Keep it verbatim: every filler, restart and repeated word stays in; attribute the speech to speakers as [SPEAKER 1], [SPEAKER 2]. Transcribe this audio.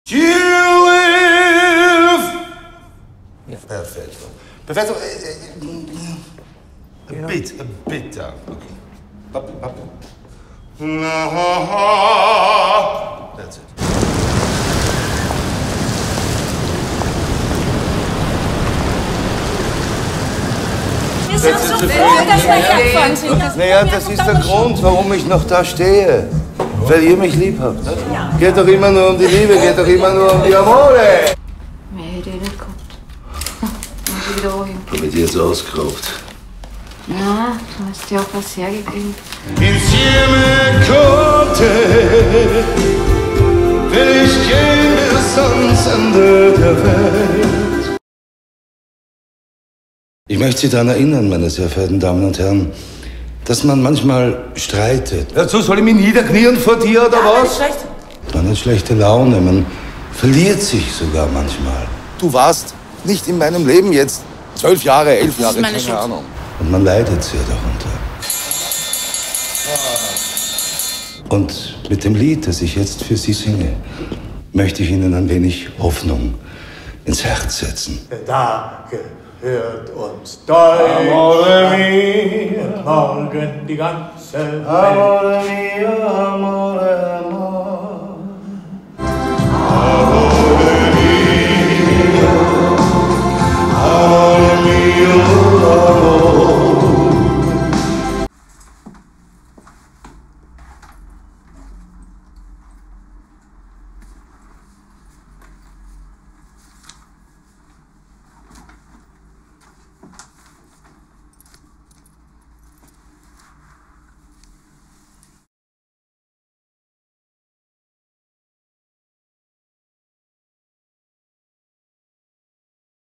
[SPEAKER 1] You live. Ja. Perfetto. Perfetto. A bit, a bit down. Okay. Up, up. That's it.
[SPEAKER 2] Wir sind so froh, dass wir hergefahren sind.
[SPEAKER 1] Naja, das ist der Grund, warum ich noch da stehe. Weil ihr mich lieb habt. Ja. Geht doch immer nur um die Liebe, geht doch immer nur um die Amore.
[SPEAKER 2] Mehr hätte ich nicht gehabt. Muss ich wieder anheben.
[SPEAKER 1] Hab ich dir jetzt ausgeraubt?
[SPEAKER 2] Nein, du hast dir auch was hergegeben.
[SPEAKER 1] Insieme konnte, will ich gehen bis ans Ende der Welt. Ich möchte Sie daran erinnern, meine sehr verehrten Damen und Herren, dass man manchmal streitet. Dazu soll ich mich niederknien vor dir, oder
[SPEAKER 2] ja,
[SPEAKER 1] was?
[SPEAKER 2] Nicht schlecht.
[SPEAKER 1] Man hat schlechte Laune, man verliert sich sogar manchmal. Du warst nicht in meinem Leben jetzt zwölf Jahre, elf Jahre, keine Schuld. Ahnung. Und man leidet sehr darunter. Und mit dem Lied, das ich jetzt für Sie singe, möchte ich Ihnen ein wenig Hoffnung ins Herz setzen.
[SPEAKER 3] Da gehört uns Deutschland und morgen die ganze Welt.
[SPEAKER 1] Amore mia, amore